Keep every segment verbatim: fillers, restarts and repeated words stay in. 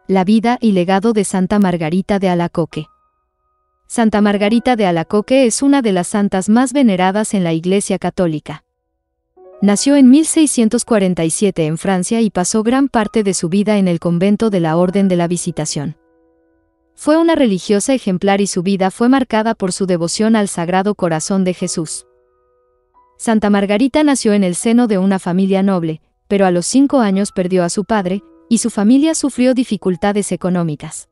La vida y legado de Santa Margarita de Alacoque. Santa Margarita de Alacoque es una de las santas más veneradas en la Iglesia Católica. Nació en mil seiscientos cuarenta y siete en Francia y pasó gran parte de su vida en el convento de la Orden de la Visitación. Fue una religiosa ejemplar y su vida fue marcada por su devoción al Sagrado Corazón de Jesús. Santa Margarita nació en el seno de una familia noble, pero a los cinco años perdió a su padre, y su familia sufrió dificultades económicas.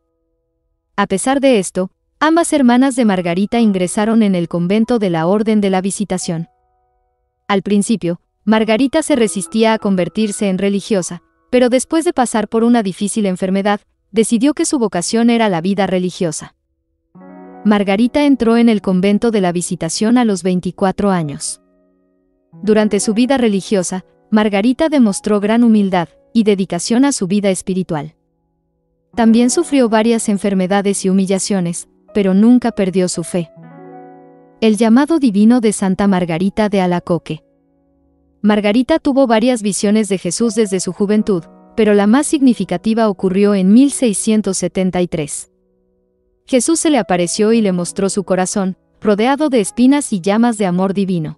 A pesar de esto, ambas hermanas de Margarita ingresaron en el convento de la Orden de la Visitación. Al principio, Margarita se resistía a convertirse en religiosa, pero después de pasar por una difícil enfermedad, decidió que su vocación era la vida religiosa. Margarita entró en el convento de la Visitación a los veinticuatro años. Durante su vida religiosa, Margarita demostró gran humildad y dedicación a su vida espiritual. También sufrió varias enfermedades y humillaciones, pero nunca perdió su fe. El llamado divino de Santa Margarita de Alacoque. Margarita tuvo varias visiones de Jesús desde su juventud, pero la más significativa ocurrió en mil seiscientos setenta y tres. Jesús se le apareció y le mostró su corazón, rodeado de espinas y llamas de amor divino.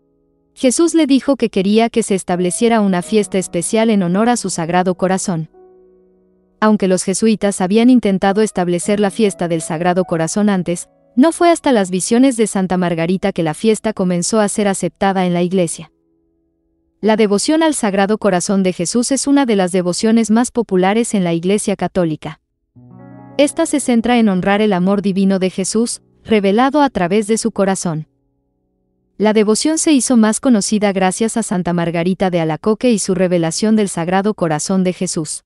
Jesús le dijo que quería que se estableciera una fiesta especial en honor a su Sagrado Corazón. Aunque los jesuitas habían intentado establecer la fiesta del Sagrado Corazón antes, no fue hasta las visiones de Santa Margarita que la fiesta comenzó a ser aceptada en la Iglesia. La devoción al Sagrado Corazón de Jesús es una de las devociones más populares en la Iglesia Católica. Esta se centra en honrar el amor divino de Jesús, revelado a través de su corazón. La devoción se hizo más conocida gracias a Santa Margarita de Alacoque y su revelación del Sagrado Corazón de Jesús.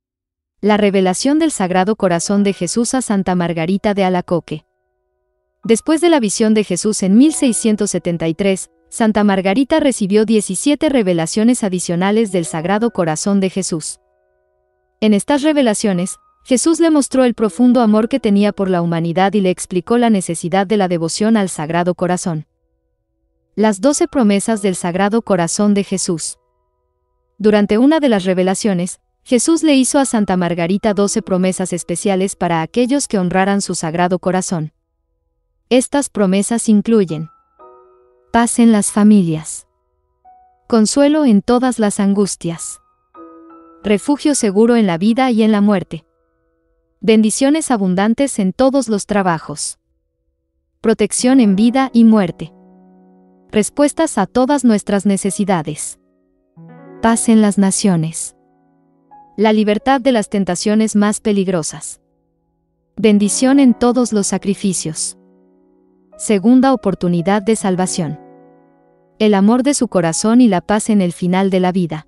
La revelación del Sagrado Corazón de Jesús a Santa Margarita de Alacoque. Después de la visión de Jesús en mil seiscientos setenta y tres, Santa Margarita recibió diecisiete revelaciones adicionales del Sagrado Corazón de Jesús. En estas revelaciones, Jesús le mostró el profundo amor que tenía por la humanidad y le explicó la necesidad de la devoción al Sagrado Corazón. Las doce promesas del Sagrado Corazón de Jesús. Durante una de las revelaciones, Jesús le hizo a Santa Margarita doce promesas especiales para aquellos que honraran su Sagrado Corazón. Estas promesas incluyen: paz en las familias, consuelo en todas las angustias, refugio seguro en la vida y en la muerte, bendiciones abundantes en todos los trabajos, protección en vida y muerte, respuestas a todas nuestras necesidades, paz en las naciones, la libertad de las tentaciones más peligrosas, bendición en todos los sacrificios, segunda oportunidad de salvación, el amor de su corazón y la paz en el final de la vida.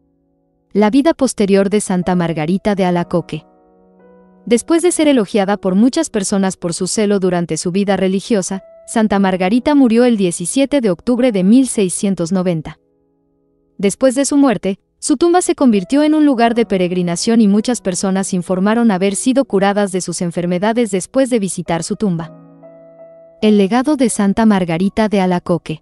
La vida posterior de Santa Margarita de Alacoque. Después de ser elogiada por muchas personas por su celo durante su vida religiosa, Santa Margarita murió el diecisiete de octubre de mil seiscientos noventa. Después de su muerte, su tumba se convirtió en un lugar de peregrinación y muchas personas informaron haber sido curadas de sus enfermedades después de visitar su tumba. El legado de Santa Margarita de Alacoque.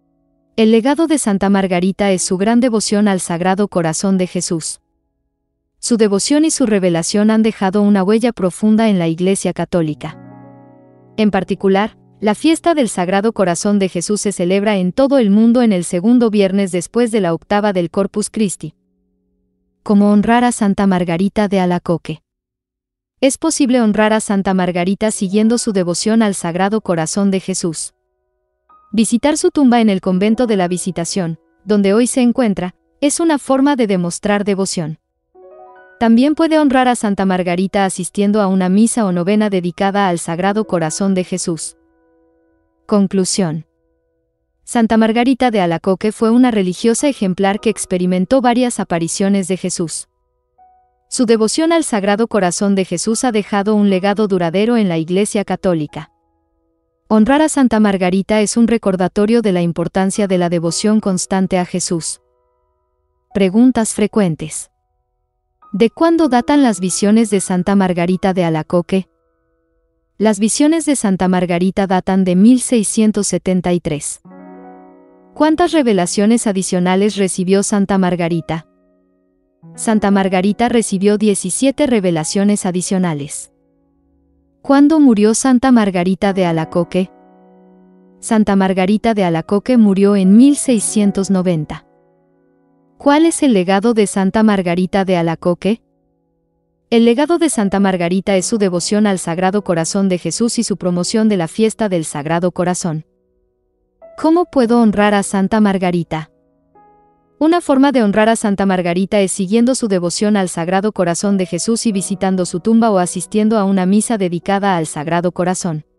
El legado de Santa Margarita es su gran devoción al Sagrado Corazón de Jesús. Su devoción y su revelación han dejado una huella profunda en la Iglesia Católica. En particular, la fiesta del Sagrado Corazón de Jesús se celebra en todo el mundo en el segundo viernes después de la octava del Corpus Christi. ¿Cómo honrar a Santa Margarita de Alacoque? Es posible honrar a Santa Margarita siguiendo su devoción al Sagrado Corazón de Jesús. Visitar su tumba en el convento de la Visitación, donde hoy se encuentra, es una forma de demostrar devoción. También puede honrar a Santa Margarita asistiendo a una misa o novena dedicada al Sagrado Corazón de Jesús. Conclusión. Santa Margarita de Alacoque fue una religiosa ejemplar que experimentó varias apariciones de Jesús. Su devoción al Sagrado Corazón de Jesús ha dejado un legado duradero en la Iglesia Católica. Honrar a Santa Margarita es un recordatorio de la importancia de la devoción constante a Jesús. Preguntas frecuentes. ¿De cuándo datan las visiones de Santa Margarita de Alacoque? Las visiones de Santa Margarita datan de mil seiscientos setenta y tres. ¿Cuántas revelaciones adicionales recibió Santa Margarita? Santa Margarita recibió diecisiete revelaciones adicionales. ¿Cuándo murió Santa Margarita de Alacoque? Santa Margarita de Alacoque murió en mil seiscientos noventa. ¿Cuál es el legado de Santa Margarita de Alacoque? El legado de Santa Margarita es su devoción al Sagrado Corazón de Jesús y su promoción de la fiesta del Sagrado Corazón. ¿Cómo puedo honrar a Santa Margarita? Una forma de honrar a Santa Margarita es siguiendo su devoción al Sagrado Corazón de Jesús y visitando su tumba o asistiendo a una misa dedicada al Sagrado Corazón.